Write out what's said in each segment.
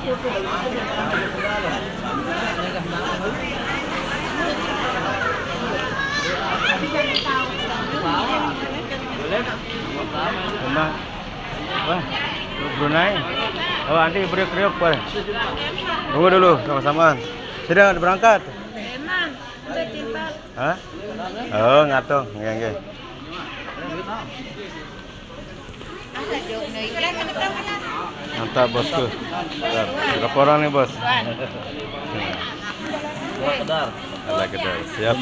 Emang, wah, Brunei. Oh, nanti beriuk-beriuk boleh. Tunggu dulu, sama-sama. Sudah berangkat? Emang, udah timbal. Hah? Oh, ngatung, nggih. Mantap bosku. Berapa orang nih bos? Kedar. Ala kedar. Siap.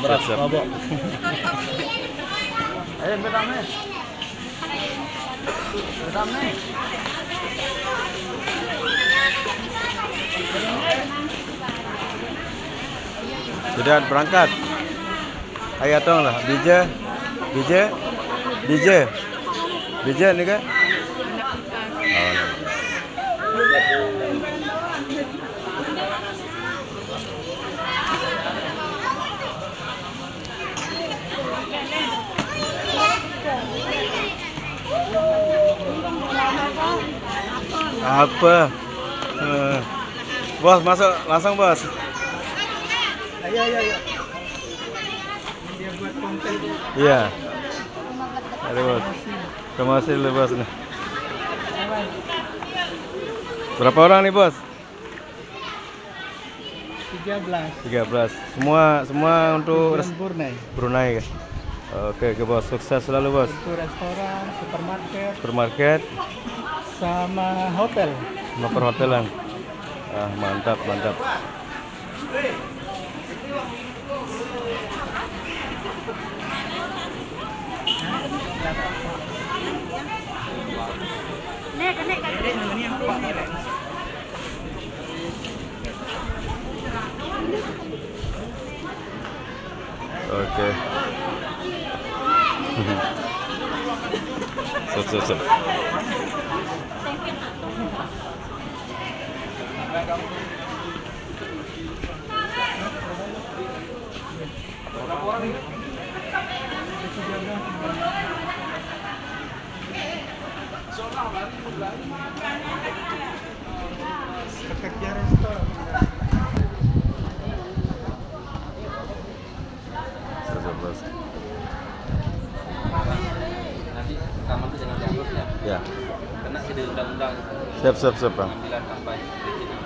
Ayo bedam nih. Bedam nih. Sudah berangkat. Ayo tong lah. Bija nih kan? Apa? Bos masuk langsung bos. Ayo. Dia buat konten. Iya. Ada bos. Terima kasih dulu bos. Berapa orang nih bos? 13. Semua untuk Brunei kan? Oke bos, sukses selalu bos. Untuk restoran, Supermarket, sama hotel. sama perhotelan. Ah, mantap. Oke. Siap. Pekerja restoran. Bos. Nanti rekaman itu jangan diupload ya. Ya. Karena ada undang-undang Siap Bang. pengambilan kampanye perizinan.